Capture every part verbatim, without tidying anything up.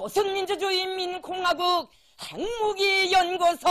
조선민주주의인민공화국 핵무기연구소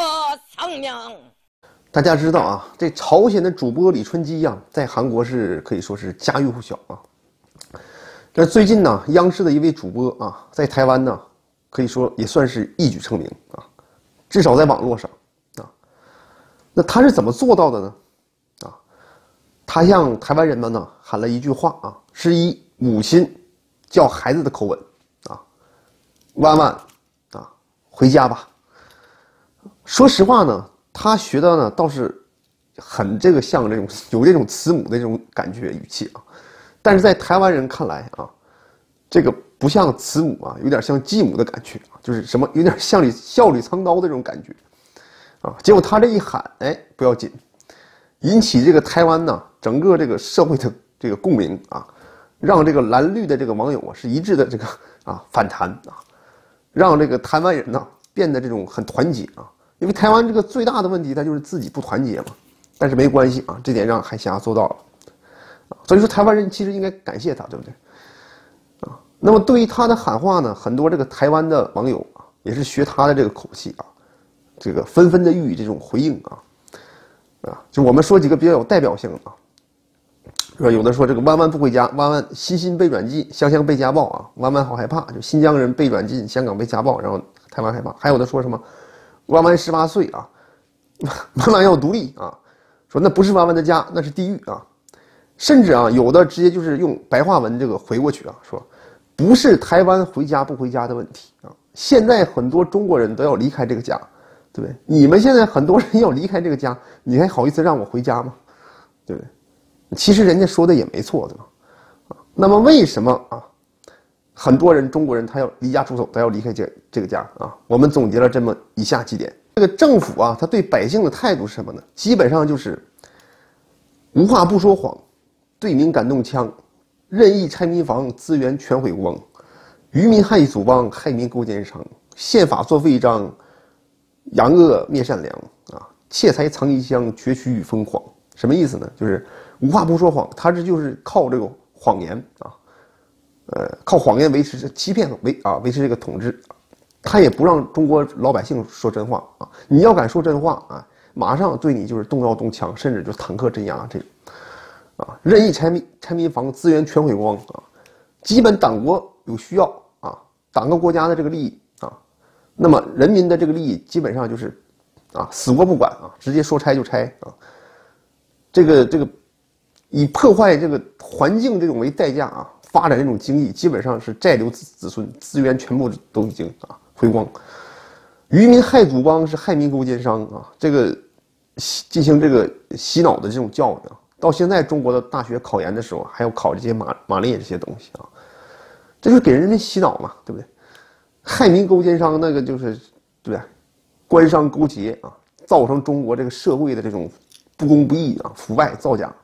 상명。 大家知道啊，这朝鲜的主播李春基呀、啊，在韩国是可以说是家喻户晓啊。但最近呢，央视的一位主播啊，在台湾呢，可以说也算是一举成名啊，至少在网络上啊。那他是怎么做到的呢？啊，他向台湾人们呢喊了一句话啊，是以母亲叫孩子的口吻啊，弯弯啊，回家吧。说实话呢。他学的呢，倒是很这个像这种有这种慈母的这种感觉语气啊，但是在台湾人看来啊，这个不像慈母啊，有点像继母的感觉啊，就是什么有点像里笑里藏刀的这种感觉啊。结果他这一喊，哎，不要紧，引起这个台湾呢整个这个社会的这个共鸣啊，让这个蓝绿的这个网友啊是一致的这个啊反弹啊，让这个台湾人呢变得这种很团结啊。因为台湾这个最大的问题，它就是自己不团结嘛，但是没关系啊，这点让海峡做到了，所以说台湾人其实应该感谢他，对不对？啊，那么对于他的喊话呢，很多这个台湾的网友啊，也是学他的这个口气啊，这个纷纷的予以这种回应啊，啊，就我们说几个比较有代表性啊，说有的说这个弯弯不回家，弯弯新新被软禁，香香被家暴啊，弯弯好害怕，就新疆人被软禁，香港被家暴，然后台湾害怕，还有的说什么？弯弯十八岁啊，弯弯要独立啊，说那不是弯弯的家，那是地狱啊，甚至啊，有的直接就是用白话文这个回过去啊，说不是台湾回家不回家的问题啊，现在很多中国人都要离开这个家，对不对？你们现在很多人要离开这个家，你还好意思让我回家吗？对不对？其实人家说的也没错，对吧？啊，那么为什么啊？很多人中国人他要离家出走，他要离开这这个家啊。我们总结了这么以下几点：这个政府啊，他对百姓的态度是什么呢？基本上就是无话不说谎，对民敢动枪，任意拆民房，资源全毁光，愚民害祖邦，害民勾奸商，宪法作废章，扬恶灭善良啊，窃财藏衣箱，攫取与疯狂。什么意思呢？就是无话不说谎，他这就是靠这个谎言啊。呃，靠谎言维持欺骗维啊维持这个统治，他也不让中国老百姓说真话啊！你要敢说真话啊，马上对你就是动刀动枪，甚至就坦克镇压这种啊，任意拆民拆民房，资源全毁光啊！基本党国有需要啊，党和国家的这个利益啊，那么人民的这个利益基本上就是啊死活不管啊，直接说拆就拆啊！这个这个以破坏这个环境这种为代价啊。发展这种经济基本上是债留子子孙，资源全部都已经啊回光。愚民害祖邦是害民勾奸商啊，这个进行这个洗脑的这种教育啊，到现在中国的大学考研的时候还要考这些马马列这些东西啊，这就是给人家洗脑嘛，对不对？害民勾奸商那个就是对不对？官商勾结啊，造成中国这个社会的这种不公不义啊、腐败造假。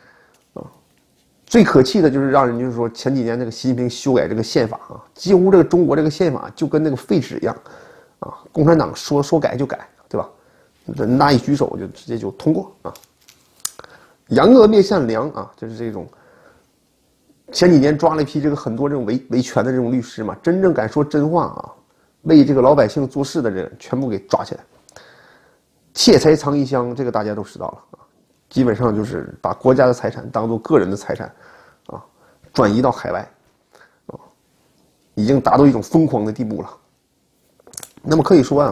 最可气的就是让人就是说前几年这个习近平修改这个宪法啊，几乎这个中国这个宪法就跟那个废纸一样，啊，共产党说说改就改，对吧？人大一举手就直接就通过啊。扬恶灭善良啊，就是这种。前几年抓了一批这个很多这种维维权的这种律师嘛，真正敢说真话啊，为这个老百姓做事的人全部给抓起来。窃财藏衣箱，这个大家都知道了啊。基本上就是把国家的财产当做个人的财产，啊，转移到海外，啊，已经达到一种疯狂的地步了。那么可以说啊，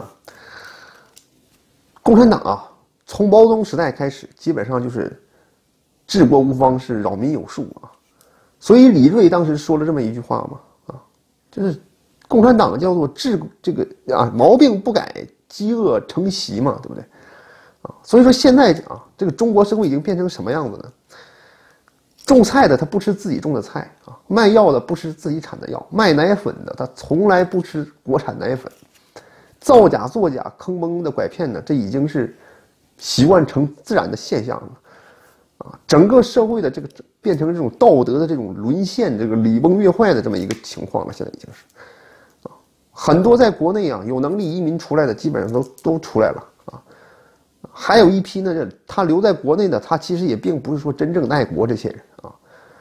共产党啊，从毛泽东时代开始，基本上就是治国无方，是扰民有术啊。所以李锐当时说了这么一句话嘛，啊，就是共产党叫做治这个啊毛病不改，饥饿成习嘛，对不对？啊，所以说现在啊，这个中国社会已经变成什么样子呢？种菜的他不吃自己种的菜啊，卖药的不吃自己产的药，卖奶粉的他从来不吃国产奶粉，造假作假、坑蒙的拐骗的，这已经是习惯成自然的现象了。啊，整个社会的这个变成这种道德的这种沦陷，这个礼崩乐坏的这么一个情况了，现在已经是。啊，很多在国内啊有能力移民出来的，基本上都都出来了。还有一批呢，他留在国内的，他其实也并不是说真正的爱国这些人啊，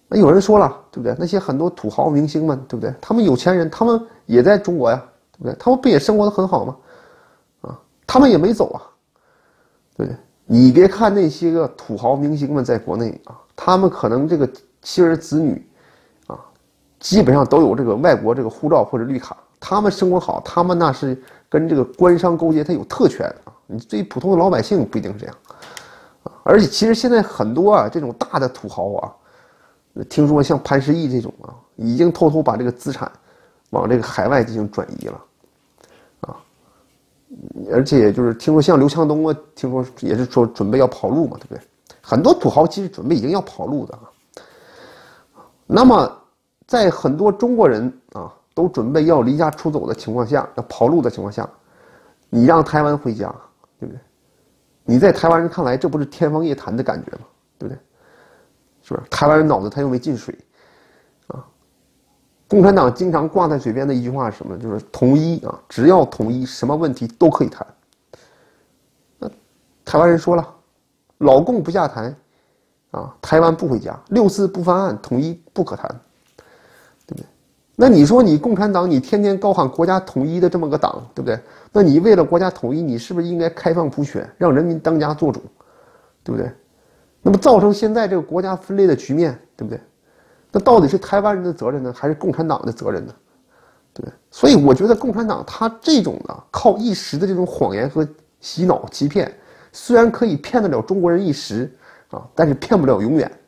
那有人说了，对不对？那些很多土豪明星们，对不对？他们有钱人，他们也在中国呀，对不对？他们不也生活得很好吗？啊，他们也没走啊，对不对？你别看那些个土豪明星们在国内啊，他们可能这个妻儿子女啊，基本上都有这个外国这个护照或者绿卡，他们生活好，他们那是跟这个官商勾结，他有特权啊。你对于普通的老百姓不一定是这样啊。而且其实现在很多啊这种大的土豪啊。听说像潘石屹这种啊，已经偷偷把这个资产往这个海外进行转移了，啊，而且就是听说像刘强东啊，听说也是说准备要跑路嘛，对不对？很多土豪其实准备已经要跑路的啊。那么，在很多中国人啊都准备要离家出走的情况下，要跑路的情况下，你让台湾回家，对不对？你在台湾人看来，这不是天方夜谭的感觉吗？对不对？是不是？台湾人脑子他又没进水，啊！共产党经常挂在嘴边的一句话是什么？就是统一啊，只要统一，什么问题都可以谈。那台湾人说了，老共不下台，啊，台湾不回家，六四不翻案，统一不可谈，对不对？那你说你共产党，你天天高喊国家统一的这么个党，对不对？那你为了国家统一，你是不是应该开放普选，让人民当家作主，对不对？那么造成现在这个国家分裂的局面，对不对？那到底是台湾人的责任呢，还是共产党的责任呢？对不对？所以我觉得共产党他这种的靠一时的这种谎言和洗脑欺骗，虽然可以骗得了中国人一时啊，但是骗不了永远。